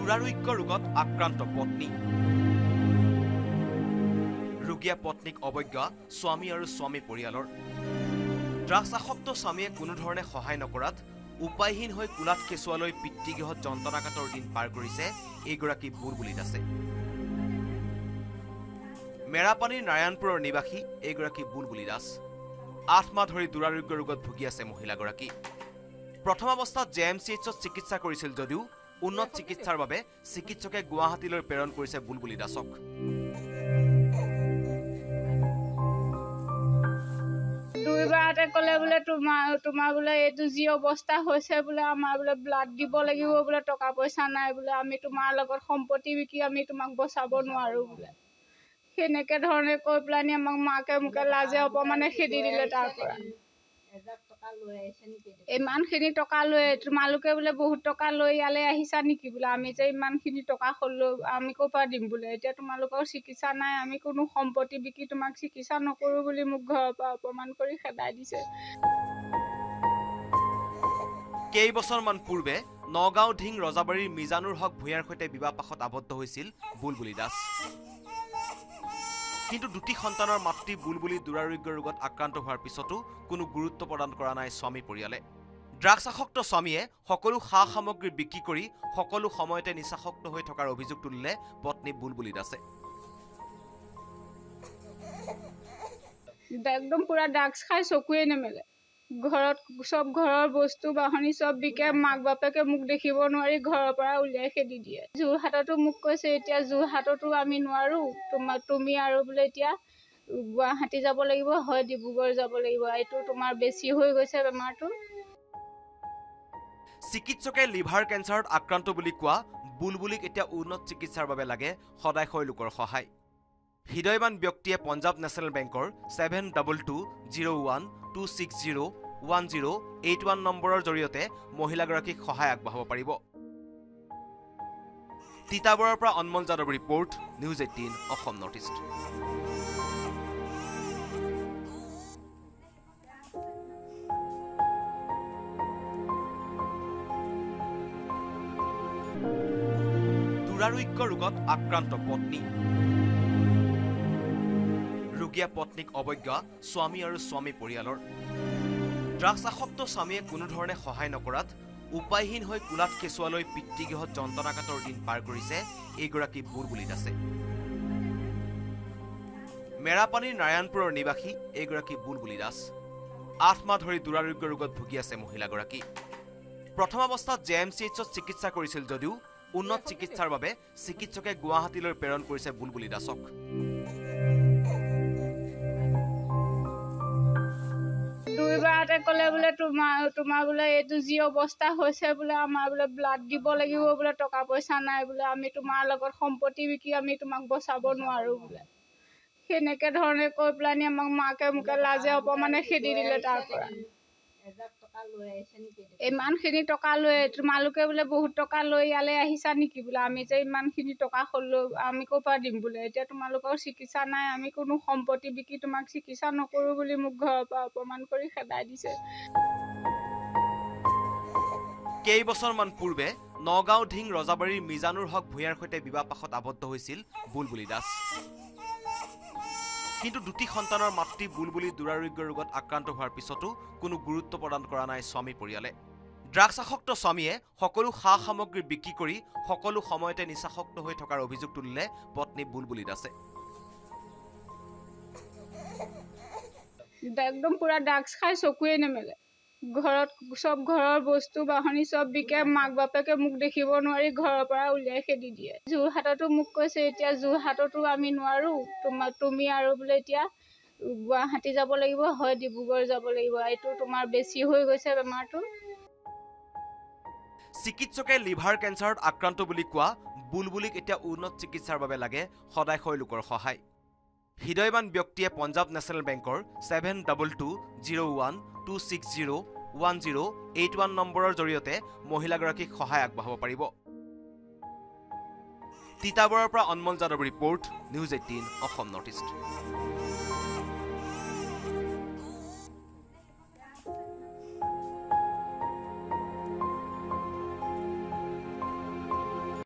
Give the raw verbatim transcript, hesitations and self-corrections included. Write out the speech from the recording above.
দুৰাৰোগ্য ৰোগত আক্ৰান্ত পত্নী ৰোগীয়া পত্নীক অৱজ্ঞা স্বামী আৰু স্বামী পৰিয়ালৰ ড্ৰাগছ আসক্ত স্বামীয়ে কোনো ধৰণে সহায় নকৰাত উপায়হীন হৈ কুলাত কেঁচুৱালৈ পিতৃগৃহত যন্ত্ৰণাকাতৰ দিন পাৰ কৰিছে এইগৰাকী বুলবুলি দাসে মেৰাপানীৰ নাৰায়ণপুৰৰ নিবাসী এইগৰাকী বুলবুলি দাস আঠ মাহ ধৰি দুৰাৰোগ্য ৰোগত ভুগি আছে মহিলাগৰাকী প্ৰথম অৱস্থাত জে এম চি এইচত চিকিৎসা কৰিছিল যদিও উন্নত চিকিৎসাৰ বাবে চিকিৎসকে গুৱাহাটীলৈ প্ৰেৰণ কৰিছে বুলবুলি দাসক দুইবাৰতে ক'লে বোলে তোমাৰ তোমাৰ বোলে এইটো যি অৱস্থা হৈছে বোলে আমাৰ বোলে ব্লাড দিব লাগিব বোলে টকা পইচা নাই বোলে আমি তোমাৰ লগত সম্পত্তি বিকি আমি তোমাক বচাব নোৱাৰো বোলে সেনেকে ধৰণে কৈ পেলানি আমাক মাকে মুকে লাজে অপমানে খেদি দিলে তাৰ পৰা ইমানখিনি টকা লৈ তোমালোকে বোলে বহুত টকা লৈ ইয়ালৈ আহিছা নেকি বোলে আমি যে ইমানখিনি টকা লৈ আমি ক'ৰ পৰা দিম বোলে এতিয়া তোমালোকৰ চিকিৎসা নাই আমি কোনো সম্পত্তি বিকি তোমাক চিকিৎসা নকৰোঁ বুলি মোক ঘৰৰ পৰা অপমান কৰি খেদাই দিছে কেইবছৰমান পূৰ্বে নগাঁও ঢিং ৰজাবাৰীৰ মিজানুৰ হক ভূঞাৰ সৈতে বিবাহপাশত আবদ্ধ হৈছিল বুলবুলি দাস কিন্তু দুটি সন্তানৰ মাতৃ বুলবুলি দুৰাৰোগ্য ৰোগত আক্ৰান্ত হোৱাৰ পিছতো কোনো গুৰুত্ব প্ৰদান কৰা নাই স্বামী পৰিয়ালে ড্ৰাগছ আসক্ত স্বামীয়ে সকলো সা সামগ্ৰী বিক্ৰী কৰি সকলো সময়তে নিচাসক্ত হৈ থকাৰ অভিযোগ তুলিলে পত্নী বুলবুলি দাসে একদম পুৰা ড্ৰাগছ খাই চকুৱে নেমেলে ঘৰত সব ঘৰৰ বস্তু বাহনি সব বিকে মাক বাপেকে মোক দেখিব নোৱাৰি ঘৰৰ পৰা উলিয়াই খেদি দিয়ে যোৰহাটতো মোক কৈছে এতিয়া যোৰহাটতো আমি নোৱাৰো তোমাৰ তুমি আৰু বোলে এতিয়া গুৱাহাটী যাব লাগিব হয় ডিব্ৰুগড় যাব লাগিব এইটো তোমাৰ বেছি হৈ গৈছে বেমাৰটো চিকিৎসকে লিভাৰ কেঞ্চাৰত আক্ৰান্ত বুলি কোৱা বুলবুলিক এতিয়া উন্নত চিকিৎসাৰ বাবে লাগে সদায় হৈ লোকৰ সহায় হৃদয়বান ব্যক্তিয়ে পঞ্জাৱ নেশ্যনেল বেংকৰ seven double two zero' one two six zero' one zero' eight one নম্বৰৰ জৰিয়তে মহিলাগৰাকীক সহায় আগবঢ়াব পাৰিব তিতাবৰৰ পৰা অনমল যাদৱৰ report news eighteen Assam north east দুৰাৰোগ্য ৰোগত আক্ৰান্ত পত্নী ৰোগীয়া পত্নীক অৱজ্ঞা স্বামী আৰু স্বামী পৰিয়ালৰ ড্ৰাগছ আসক্ত স্বামীয়ে কোনো ধৰণে সহায় নকৰাত উপায়হীন হৈ কুলাত কেঁচুৱালৈ পিতৃগৃহত যন্ত্ৰণাকাতৰ দিন পাৰ কৰিছে এইগৰাকী বুলবুলি দাসে মেৰাপানীৰ নাৰায়ণপুৰৰ নিবাসী এইগৰাকী বুলবুলি দাস আঠ মাহ ধৰি দুৰাৰোগ্য ৰোগত ভুগি আছে মহিলাগৰাকী প্ৰথম অৱস্থাত জে এম চি এইচত চিকিৎসা কৰিছিল যদিও উন্নত চিকিৎসাৰ বাবে চিকিৎসকে গুৱাহাটীলৈ প্ৰেৰণ কৰিছে বুলবুলি দাসক দুইবাৰতে ক'লে বোলে তোমাৰ তোমাৰ বোলে এইটো যি অৱস্থা হৈছে বোলে আমাৰ বোলে ব্লাড দিব লাগিব বোলে টকা পইচা নাই বোলে আমি তোমাৰ লগত সম্পত্তি বিকি আমি তোমাক বচাব নোৱাৰো বোলে সেনেকে ধৰণে কৈ পেলানি আমাক মাকে মুকে লাজে অপমানে খেদি দিলে তাৰ পৰা ইমানখিনি টকা লৈ তোমালোকে বোলে বহুত টকা লৈ ইয়ালৈ আহিছা নেকি বোলে আমি যে ইমানখিনি টকা লৈ আমি ক'ৰ পৰা দিম বোলে এতিয়া তোমালোকৰ চিকিৎসা নাই আমি কোনো সম্পত্তি বিকি তোমাক চিকিৎসা নকৰোঁ বুলি মোক ঘৰৰ পৰা অপমান কৰি খেদাই দিছে কেইবছৰমান পূৰ্বে নগাঁও ঢিং ৰজাবাৰীৰ মিজানুৰ হক ভূঞাৰ সৈতে বিবাহপাশত আবদ্ধ হৈছিল বুলবুলি দাস কিন্তু দুটি সন্তানৰ মাতৃ বুলবুলি দুৰাৰোগ্য ৰোগত আক্ৰান্ত হোৱাৰ পিছতো কোনো গুৰুত্ব প্ৰদান কৰা নাই স্বামী পৰিয়ালে ড্ৰাগছ আসক্ত স্বামীয়ে সকলো সা সামগ্ৰী বিক্ৰী কৰি সকলো সময়তে নিচাসক্ত হৈ থকাৰ অভিযোগ তুলিলে পত্নী বুলবুলি দাসে একদম পুৰা ড্ৰাগছ খাই চকুৱে নেমেলে ঘৰত সব ঘৰৰ বস্তু বাহনি সব বিকে মাক বাপেকে মোক দেখিব নোৱাৰি ঘৰৰ পৰা উলিয়াই খেদি দিয়ে যোৰহাটতো মোক কৈছে এতিয়া যোৰহাটতো আমি নোৱাৰো তোমাৰ তুমি আৰু বোলে এতিয়া গুৱাহাটী যাব লাগিব হয় ডিব্ৰুগড় যাব লাগিব এইটো তোমাৰ বেছি হৈ গৈছে বেমাৰটো চিকিৎসকে লিভাৰ কেঞ্চাৰত আক্ৰান্ত বুলি কোৱা বুলবুলিক এতিয়া উন্নত চিকিৎসাৰ বাবে লাগে সদায় হৈ লোকৰ সহায় হৃদয়বান ব্যক্তিয়ে পঞ্জাৱ নেশ্যনেল বেংকৰ seven double two zero' one two six zero' one zero' eight one নম্বৰৰ জৰিয়তে মহিলাগৰাকীক সহায় আগবঢ়াব পাৰিব তিতাবৰৰ পৰা অনমল যাদৱৰ report news eighteen Assam north east